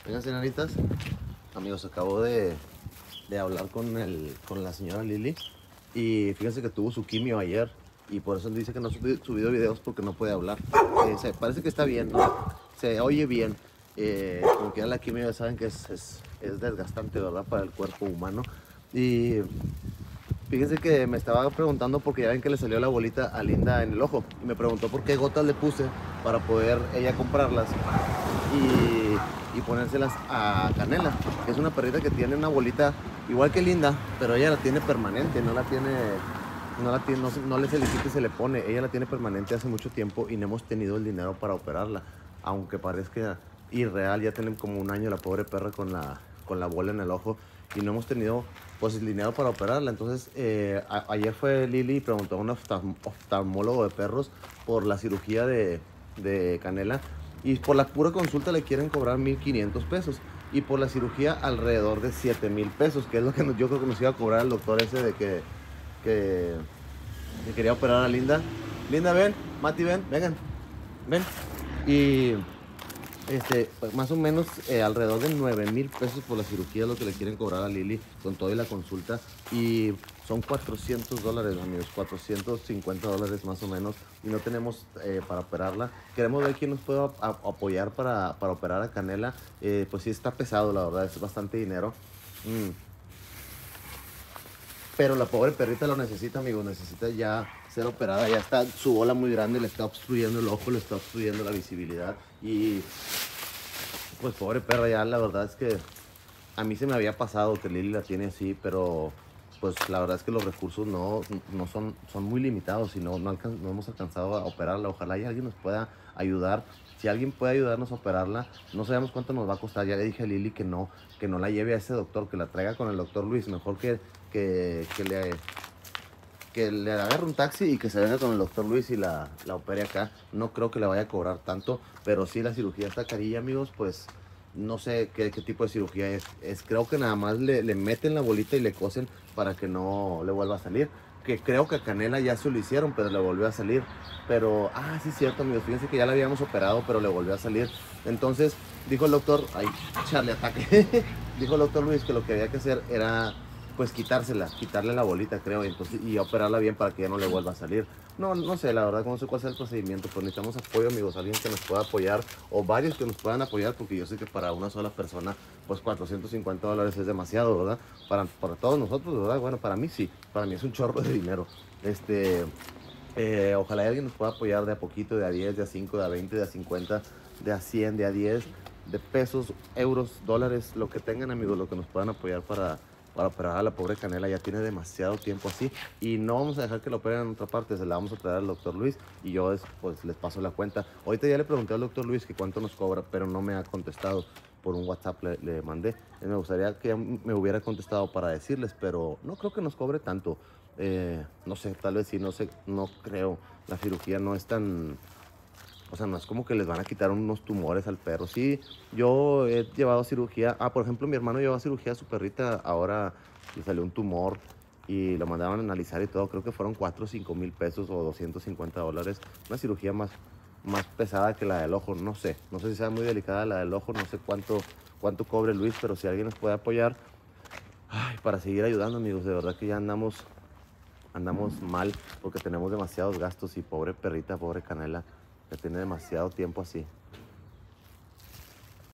Fíjense, nanitas, amigos, acabo de hablar con la señora Lili y fíjense que tuvo su quimio ayer y por eso dice que no ha subido videos porque no puede hablar. Parece que está bien, ¿no? Se oye bien. Como que ya la quimio ya saben que es desgastante, ¿verdad? Para el cuerpo humano. Y fíjense que me estaba preguntando porque ya ven que le salió la bolita a Linda en el ojo y me preguntó por qué gotas le puse para poder ella comprarlas y ponérselas a Canela, que es una perrita que tiene una bolita igual que Linda, pero ella la tiene permanente, no le se le quita y se le pone, ella la tiene permanente hace mucho tiempo y no hemos tenido el dinero para operarla, aunque parezca irreal. Ya tienen como un año la pobre perra con la bola en el ojo y no hemos tenido pues el dinero para operarla. Entonces ayer fue Lili y preguntó a un oftalmólogo de perros por la cirugía de Canela y por la pura consulta le quieren cobrar 1,500 pesos y por la cirugía alrededor de 7,000 pesos, que es lo que yo creo que nos iba a cobrar el doctor ese de que quería operar a Linda. Linda, ven, Mati, ven, vengan, ven. Y pues, más o menos alrededor de 9,000 pesos por la cirugía es lo que le quieren cobrar a Lili con todo y la consulta. Y son $400, amigos, $450 más o menos. Y no tenemos para operarla. Queremos ver quién nos puede apoyar para operar a Canela. Pues sí está pesado, la verdad, es bastante dinero. Pero la pobre perrita lo necesita, amigos, necesita ya ser operada. Ya está su bola muy grande, le está obstruyendo el ojo, le está obstruyendo la visibilidad. Y pues pobre perra, ya la verdad es que a mí se me había pasado que Lili la tiene así, pero pues la verdad es que los recursos no son muy limitados y no hemos alcanzado a operarla. Ojalá y alguien nos pueda ayudar. Si alguien puede ayudarnos a operarla, no sabemos cuánto nos va a costar. Ya le dije a Lili que no la lleve a ese doctor, que la traiga con el doctor Luis. Mejor que le agarre un taxi y que se venga con el doctor Luis y la opere acá. No creo que le vaya a cobrar tanto, pero sí la cirugía está carilla, amigos. Pues no sé qué tipo de cirugía es. Creo que nada más le meten la bolita y le cosen para que no le vuelva a salir. Que creo que a Canela ya se lo hicieron, pero le volvió a salir. Pero, sí, cierto, amigos. Fíjense que ya la habíamos operado, pero le volvió a salir. Entonces, dijo el doctor, ay, Charlie, ataque. Dijo el doctor Luis que lo que había que hacer era pues quitarle la bolita, creo, y operarla bien para que ya no le vuelva a salir. No sé, la verdad, no sé cuál es el procedimiento, pero necesitamos apoyo, amigos, alguien que nos pueda apoyar, o varios que nos puedan apoyar, porque yo sé que para una sola persona, pues $450 es demasiado, ¿verdad? Para todos nosotros, ¿verdad? Bueno, para mí sí, para mí es un chorro de dinero. Ojalá alguien nos pueda apoyar de a poquito, de a 10, de a 5, de a 20, de a 50, de a 100, de a 10, de pesos, euros, dólares, lo que tengan, amigos, lo que nos puedan apoyar para operar a la pobre Canela. Ya tiene demasiado tiempo así y no vamos a dejar que lo operen en otra parte. Se la vamos a operar al doctor Luis y yo pues les paso la cuenta. Ahorita ya le pregunté al doctor Luis que cuánto nos cobra, pero no me ha contestado. Por un WhatsApp le mandé. Me gustaría que me hubiera contestado para decirles, pero no creo que nos cobre tanto. No sé, tal vez sí, no sé, no creo. La cirugía no es tan, o sea, no es como que les van a quitar unos tumores al perro. Sí, yo he llevado cirugía. Por ejemplo, mi hermano llevó cirugía a su perrita. Ahora le salió un tumor y lo mandaban a analizar y todo. Creo que fueron 4 o 5 mil pesos o $250. Una cirugía más pesada que la del ojo. No sé si sea muy delicada la del ojo. No sé cuánto cobre Luis, pero si alguien nos puede apoyar, para seguir ayudando, amigos. De verdad que ya andamos mal porque tenemos demasiados gastos y pobre perrita, pobre Canela, que tiene demasiado tiempo así.